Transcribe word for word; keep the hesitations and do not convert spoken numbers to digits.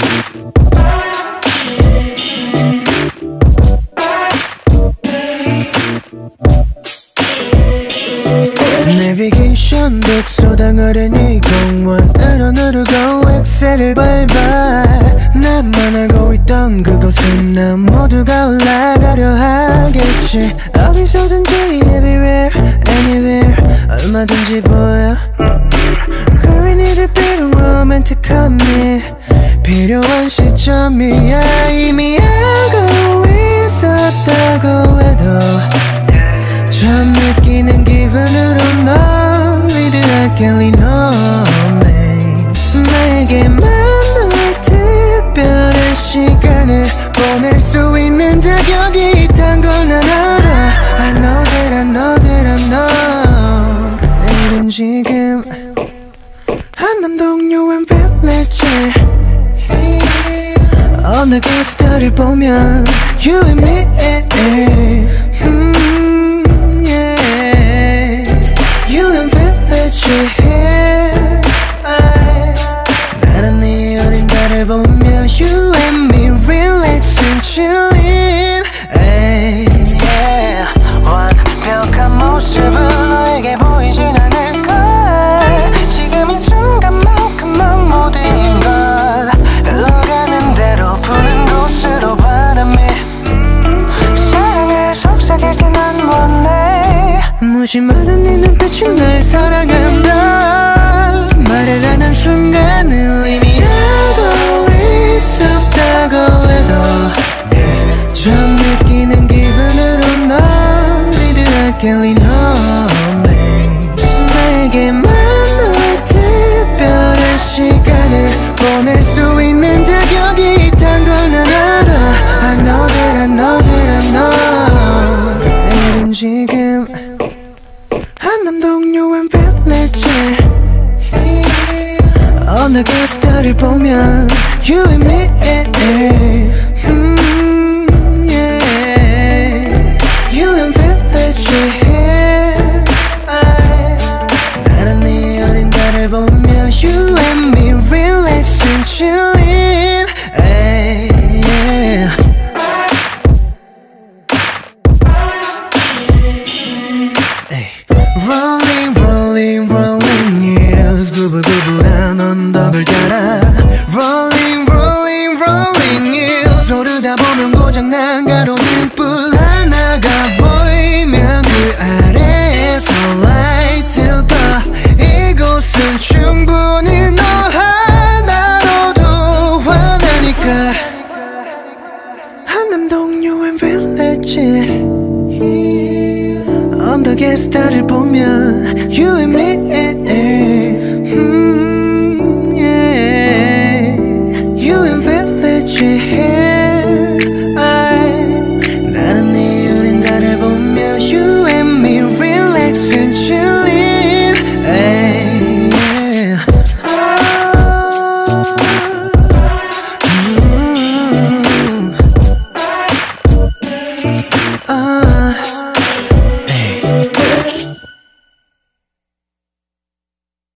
내비게이션 독서당 어린이 공원으로 누르고 엑셀을 밟아 나만 알고 있던 그곳은 난 모두가 올라가려 하겠지. 어디서든지 everywhere anywhere 얼마든지 보여. Girl we need a bit romantic한 me 필요한 시점이야. 이미 알고 있었다고 해도 처음 느끼는 기분으로 널 위드하게 너네 나에게만 너의 특별한 시간을 보낼 수 있는 자격이 있단 걸 난 알아. I know that I know that I'm not. 내일은 지금 한남동요한 빌리지 어느 게스트를 보면 You and me 음. 나는 네 어린 달을 보며 You and me relaxing chilling yeah. 완벽한 모습은 너에게 보이진 않을걸. 지금 이 순간만큼만 모든 걸 흘러가는 대로 부는 곳으로 바람이 사랑을 속삭일 때 난 원해. 무심하던 네 눈빛이 날 사랑한다 말을 하는 순간을 이미 알고 있었다고 해도 yeah. 처음 느끼는 기분으로 널 위드하게 너네 나에게만 너의 특별한 시간을 보낼 수 있는 자격이 있단 걸 난 알아. I know that I know that I'm not. 내일은 지금 한남동요한 빌리지 어느 게스트를 보면 You and me 음, yeah. You and village 나는 네 어린 달을 보며 You and me relaxing chilling yeah. Rolling rolling rolling hills 구불구불한 언덕을 따라 Rolling rolling rolling hills 오르다 보면 고장난 가로등 불 하나가 보이면 그 아래에서 light 더 이곳은 충분히 너 하나로도 환하니까. 한남동요한 village 언덕에 스타를 보